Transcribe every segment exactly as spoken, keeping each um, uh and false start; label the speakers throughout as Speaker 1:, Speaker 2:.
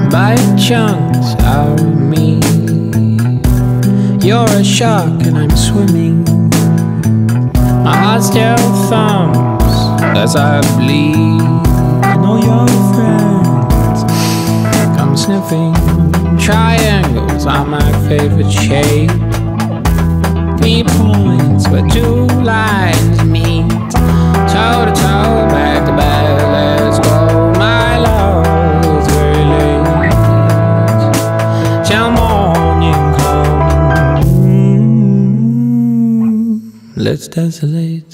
Speaker 1: bite chunks out of me. You're a shark and I'm swimming. My heart still thumps as I bleed. And all your friends come sniffing. Triangles are my favorite shape. Three points where two lines meet. Toe to toe, back to back, let's go. My love is very late till morning comes. Let's desolate.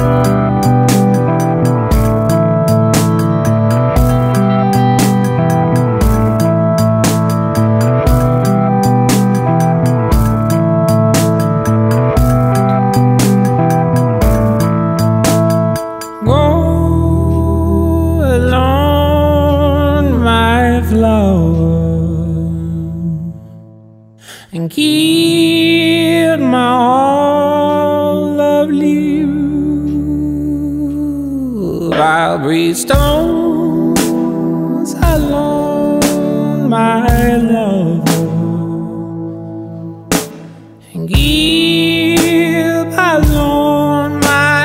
Speaker 1: And keep my all of you. I'll breathe stones alone, my love, and keep alone my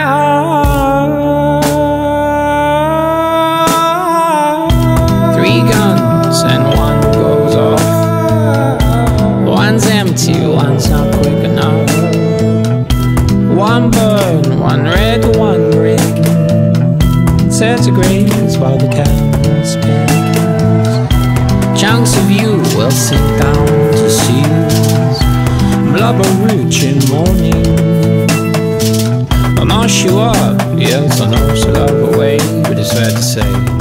Speaker 1: heart. Three guns and one goes off. One's empty, one's not quick enough. One burn, one red, one ring. Centigrades while the camera spins. Chunks of you will sink down to seas. Blubber rich in morning. I'll mash you up, yes I know she'll love away, but it's fair to say